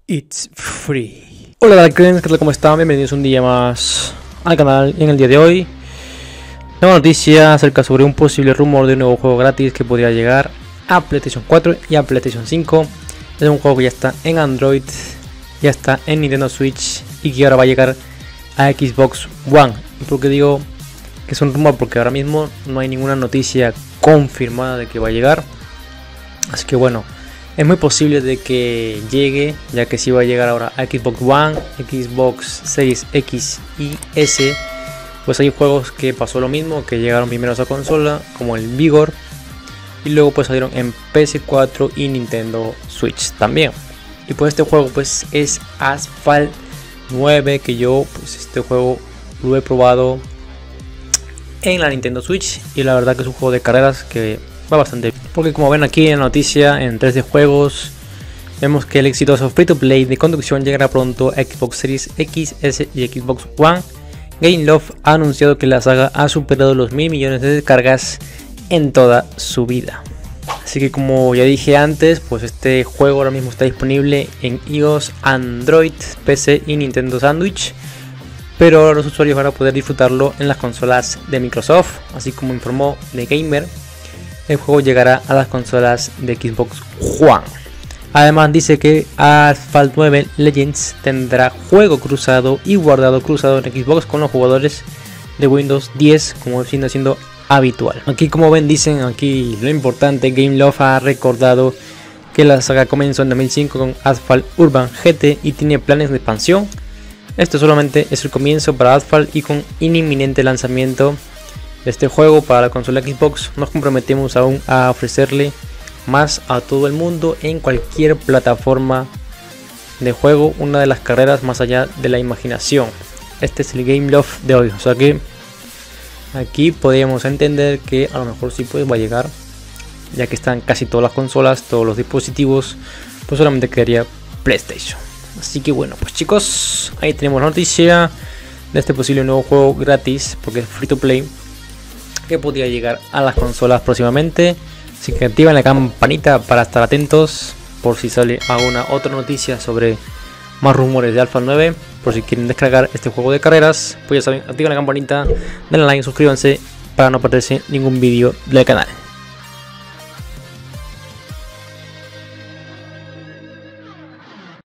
It's free. Hola Darkens, ¿qué tal? ¿Cómo están? Bienvenidos un día más al canal. Y en el día de hoy, nueva noticia acerca sobre un posible rumor de un nuevo juego gratis que podría llegar a PlayStation 4 y a PlayStation 5. Es un juego que ya está en Android, ya está en Nintendo Switch y que ahora va a llegar a Xbox One. ¿Y por qué digo que es un rumor? Porque ahora mismo no hay ninguna noticia confirmada de que va a llegar. Así que bueno, es muy posible de que llegue, ya que sí va a llegar ahora a Xbox One, Xbox Series X y S. Pues hay juegos que pasó lo mismo, que llegaron primero a esa consola, como el Vigor, y luego pues salieron en PS4 y Nintendo Switch también. Y pues este juego pues es Asphalt 9, que yo pues este juego lo he probado en la Nintendo Switch y la verdad que es un juego de carreras que va bastante bien, porque como ven aquí en la noticia, en 3D Juegos vemos que el exitoso free to play de conducción llegará pronto a Xbox Series X, S y Xbox One. Gameloft ha anunciado que la saga ha superado los 1000 millones de descargas en toda su vida. Así que como ya dije antes, pues este juego ahora mismo está disponible en iOS, Android, PC y Nintendo Sandwich, pero ahora los usuarios van a poder disfrutarlo en las consolas de Microsoft. Así como informó The Gamer, el juego llegará a las consolas de Xbox One. Además dice que Asphalt 9 Legends tendrá juego cruzado y guardado cruzado en Xbox con los jugadores de Windows 10, como viene siendo habitual. Aquí como ven, dicen aquí lo importante, Gameloft ha recordado que la saga comenzó en 2005 con Asphalt Urban GT y tiene planes de expansión. Esto solamente es el comienzo para Asphalt, y con inminente lanzamiento de este juego para la consola Xbox nos comprometemos aún a ofrecerle más a todo el mundo en cualquier plataforma de juego, una de las carreras más allá de la imaginación. Este es el Gameloft de hoy, o sea que aquí podríamos entender que a lo mejor sí pues va a llegar, ya que están casi todas las consolas, todos los dispositivos, pues solamente quedaría PlayStation. Así que bueno, pues chicos, ahí tenemos la noticia de este posible nuevo juego gratis, porque es free to play, que podría llegar a las consolas próximamente. Así que activen la campanita para estar atentos por si sale alguna otra noticia sobre más rumores de Asphalt 9. Por si quieren descargar este juego de carreras, pues ya saben, activen la campanita, denle like, suscríbanse para no perderse ningún vídeo del canal.